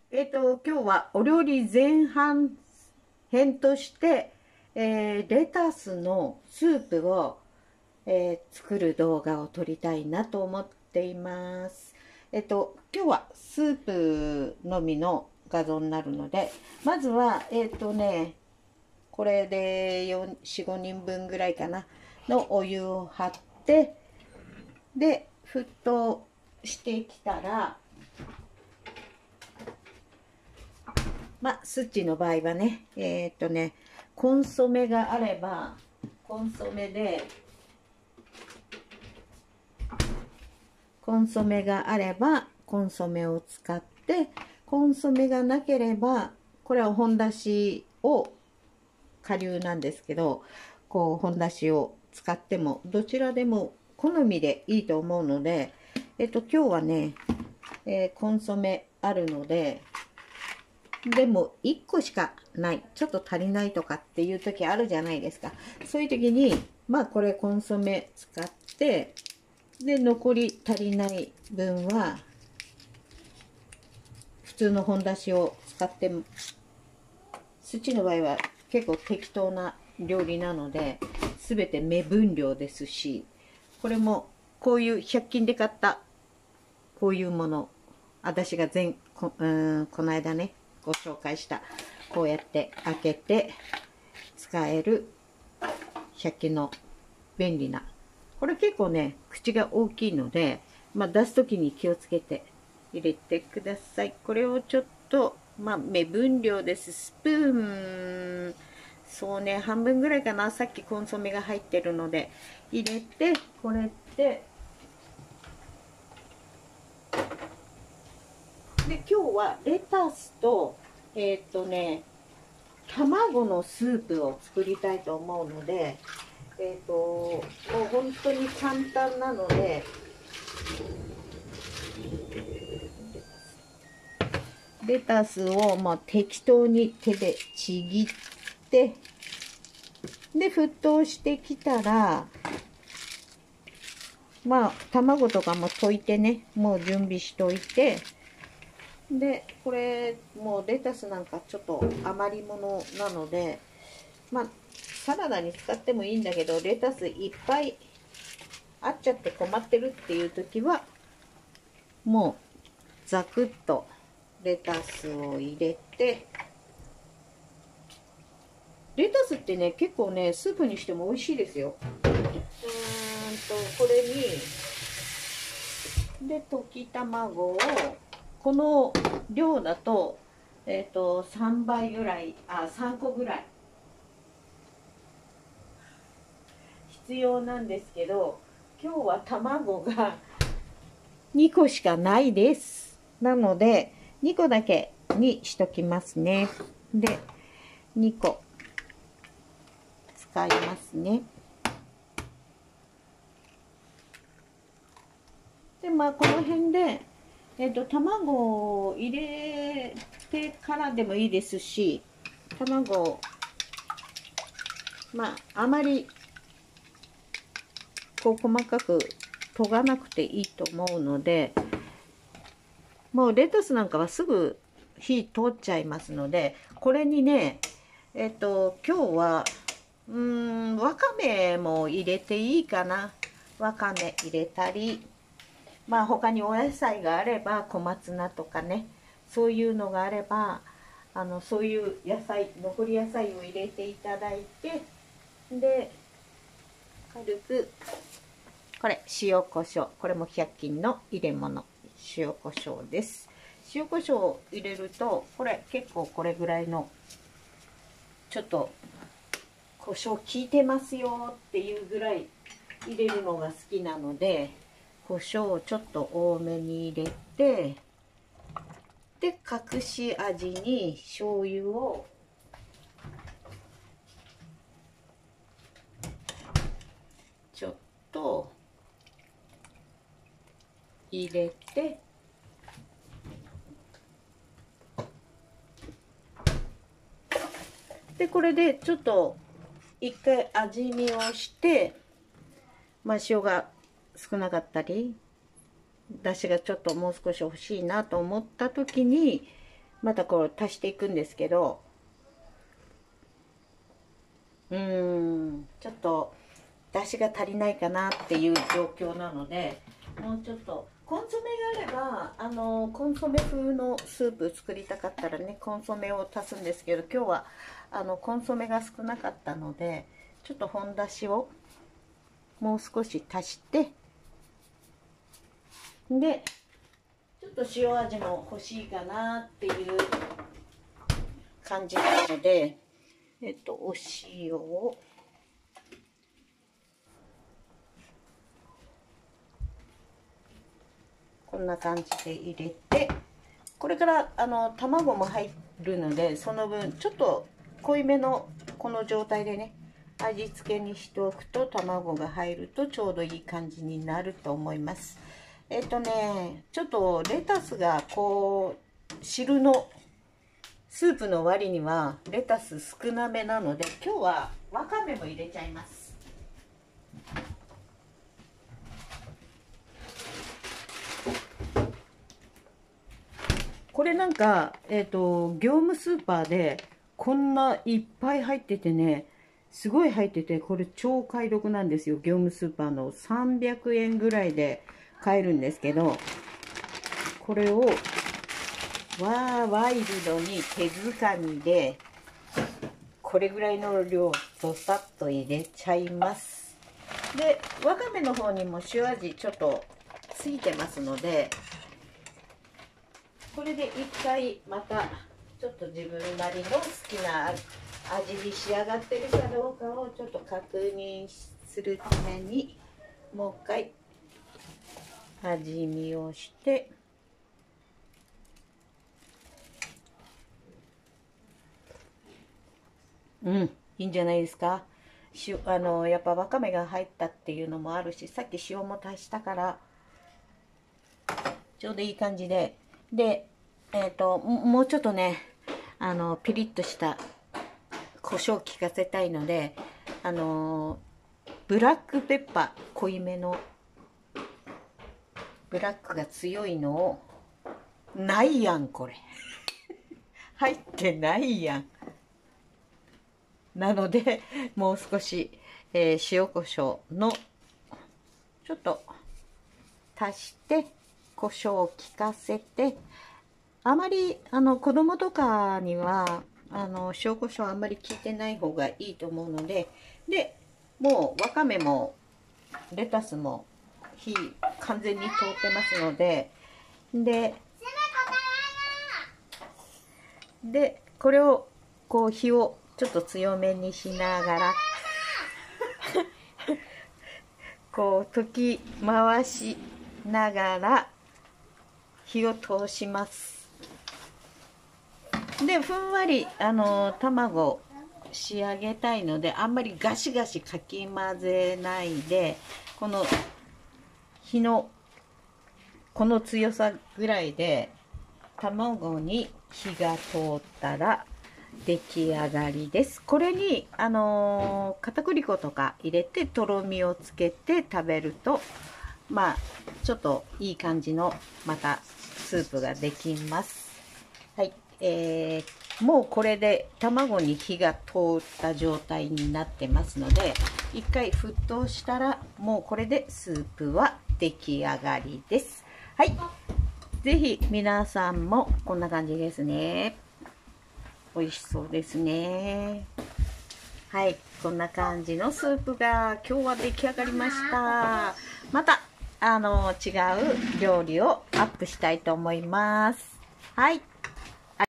今日はお料理前半編として、レタスのスープを、作る動画を撮りたいなと思っています。今日はスープのみの画像になるので、まずは、これで4、5人分ぐらいかな、のお湯を張って、で、沸騰してきたら、スッチの場合はね、コンソメがあれば、コンソメがあれば、コンソメを使って、コンソメがなければ、これは本だしを、顆粒なんですけど、本だしを使っても、どちらでも好みでいいと思うので、今日はね、コンソメあるので、でも1個しかない、ちょっと足りないとかっていう時あるじゃないですか。そういう時にこれコンソメ使って、で残り足りない分は普通の本だしを使って、スチの場合は結構適当な料理なので全て目分量ですし、これもこういう100均で買ったこういうもの、私がこの間ねご紹介した、こうやって開けて使える100均の便利な、これ結構ね口が大きいので、出す時に気をつけて入れてください。これをちょっと目分量です。スプーン、そうね、半分ぐらいかな。さっきコンソメが入ってるので入れて、これで今日はレタスと卵のスープを作りたいと思うので、もう本当に簡単なので、レタスを適当に手でちぎって、で沸騰してきたら、卵とかも溶いてね、もう準備しといて、でこれもうレタスなんかちょっと余り物なので、サラダに使ってもいいんだけど、レタスいっぱいあっちゃって困ってるっていう時はもうザクッとレタスを入れて、レタスってね結構ねスープにしても美味しいですよ。これにで溶き卵をこの量だと3倍ぐらい、3個ぐらい必要なんですけど、今日は卵が2個しかないです。なので2個だけにしときますね。で2個使いますね。でこの辺で卵を入れてからでもいいですし、卵あまり細かく研がなくていいと思うので、もうレタスなんかはすぐ火通っちゃいますので、これにね今日はわかめも入れていいかな。わかめ入れたり、他にお野菜があれば小松菜とかね、そういうのがあればそういう野菜、残り野菜を入れていただいて、で軽くこれ塩コショウ、これも100均の入れ物、塩コショウです。塩コショウを入れると、これ結構これぐらいのちょっと胡椒効いてますよっていうぐらい入れるのが好きなので、胡椒をちょっと多めに入れて、で隠し味に醤油をちょっと入れて、でこれでちょっと一回味見をして、塩が少なかったり出汁がちょっともう少し欲しいなと思った時にまたこう足していくんですけど、ちょっと出汁が足りないかなっていう状況なので、もうちょっとコンソメがあればコンソメ風のスープ作りたかったらね、コンソメを足すんですけど、今日はコンソメが少なかったので、ちょっと本だしをもう少し足して、でちょっと塩味も欲しいかなっていう感じなので、お塩をこんな感じで入れて、これから卵も入るので、その分ちょっと濃いめのこの状態でね、味付けにしておくと、卵が入るとちょうどいい感じになると思います。ちょっとレタスがこう汁のスープの割にはレタス少なめなので、今日はわかめも入れちゃいます。これなんか業務スーパーでこんないっぱい入っててね、すごい入ってて、これ超買い得なんですよ。業務スーパーの300円ぐらいで買えるんですけど、これをワイルドに手づかみでこれぐらいの量ドサッと入れちゃいます。でわかめの方にも塩味ちょっとついてますので、これで一回またちょっと自分なりの好きな味に仕上がってるかどうかをちょっと確認するために、もう一回味見をして、いいんじゃないですか。やっぱわかめが入ったっていうのもあるし、さっき塩も足したからちょうどいい感じで、もうちょっとねピリッとした胡椒を効かせたいので、ブラックペッパー、濃いめのブラックが強いのを、ないやんこれ入ってないやん。なのでもう少し、塩コショウのちょっと足して胡椒を効かせて、あまり子供とかには塩コショウあんまり効いてない方がいいと思うので、もうわかめもレタスも火完全に通ってますので、これをこう火をちょっと強めにしながらこう溶き回しながら火を通します。でふんわり卵仕上げたいので、あんまりガシガシかき混ぜないで、この火のこの強さぐらいで卵に火が通ったら出来上がりです。これに片栗粉とか入れてとろみをつけて食べると、まあちょっといい感じのまたスープができます。はい、もうこれで卵に火が通った状態になってますので、一回沸騰したらもうこれでスープは出来上がりです。はい、ぜひ皆さんもこんな感じですね。美味しそうですね。はい、こんな感じのスープが今日は出来上がりました。また違う料理をアップしたいと思います。はい。